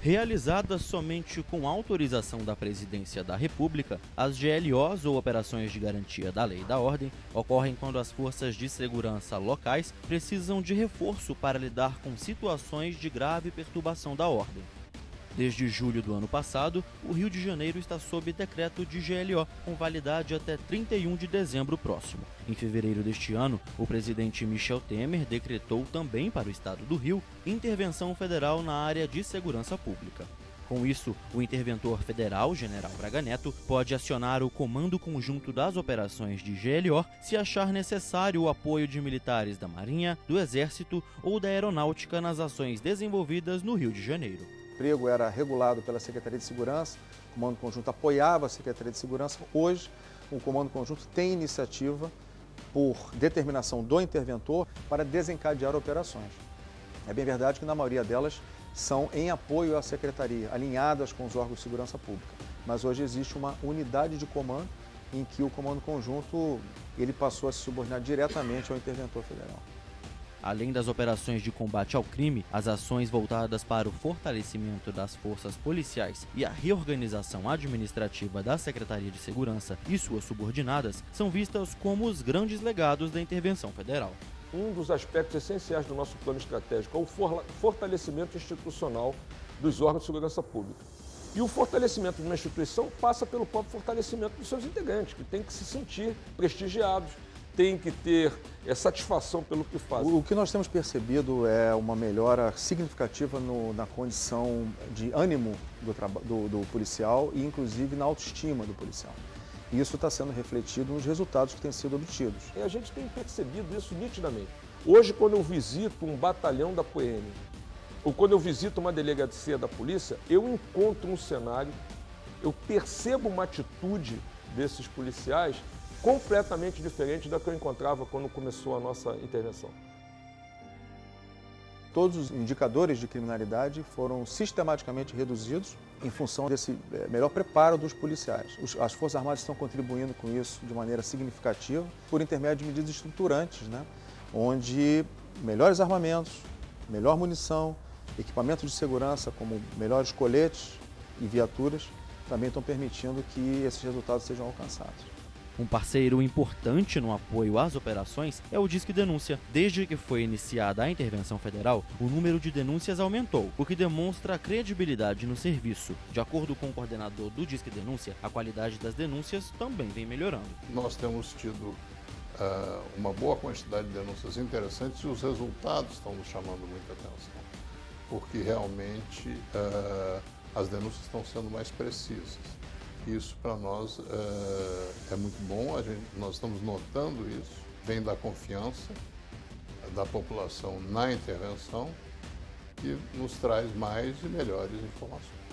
Realizadas somente com autorização da Presidência da República, as GLOs ou Operações de Garantia da Lei e da Ordem ocorrem quando as forças de segurança locais precisam de reforço para lidar com situações de grave perturbação da ordem. Desde julho do ano passado, o Rio de Janeiro está sob decreto de GLO, com validade até 31 de dezembro próximo. Em fevereiro deste ano, o presidente Michel Temer decretou também para o estado do Rio intervenção federal na área de segurança pública. Com isso, o interventor federal, General Braga Neto, pode acionar o Comando Conjunto das Operações de GLO se achar necessário o apoio de militares da Marinha, do Exército ou da Aeronáutica nas ações desenvolvidas no Rio de Janeiro. O emprego era regulado pela Secretaria de Segurança, o Comando Conjunto apoiava a Secretaria de Segurança. Hoje, o Comando Conjunto tem iniciativa, por determinação do interventor, para desencadear operações. É bem verdade que na maioria delas são em apoio à Secretaria, alinhadas com os órgãos de segurança pública. Mas hoje existe uma unidade de comando em que o Comando Conjunto ele passou a se subordinar diretamente ao interventor federal. Além das operações de combate ao crime, as ações voltadas para o fortalecimento das forças policiais e a reorganização administrativa da Secretaria de Segurança e suas subordinadas são vistas como os grandes legados da intervenção federal. Um dos aspectos essenciais do nosso plano estratégico é o fortalecimento institucional dos órgãos de segurança pública. E o fortalecimento de uma instituição passa pelo próprio fortalecimento dos seus integrantes, que têm que se sentir prestigiados, tem que ter satisfação pelo que faz. O que nós temos percebido é uma melhora significativa na condição de ânimo do policial e inclusive na autoestima do policial. E isso está sendo refletido nos resultados que têm sido obtidos. E a gente tem percebido isso nitidamente. Hoje, quando eu visito um batalhão da PM, ou quando eu visito uma delegacia da polícia, eu encontro um cenário, eu percebo uma atitude desses policiais completamente diferente da que eu encontrava quando começou a nossa intervenção. Todos os indicadores de criminalidade foram sistematicamente reduzidos em função desse melhor preparo dos policiais. As Forças Armadas estão contribuindo com isso de maneira significativa por intermédio de medidas estruturantes, onde melhores armamentos, melhor munição, equipamentos de segurança como melhores coletes e viaturas também estão permitindo que esses resultados sejam alcançados. Um parceiro importante no apoio às operações é o Disque Denúncia. Desde que foi iniciada a intervenção federal, o número de denúncias aumentou, o que demonstra a credibilidade no serviço. De acordo com o coordenador do Disque Denúncia, a qualidade das denúncias também vem melhorando. Nós temos tido uma boa quantidade de denúncias interessantes e os resultados estão nos chamando muita atenção, porque realmente as denúncias estão sendo mais precisas. Isso para nós é muito bom, nós estamos notando isso, vem da confiança da população na intervenção e nos traz mais e melhores informações.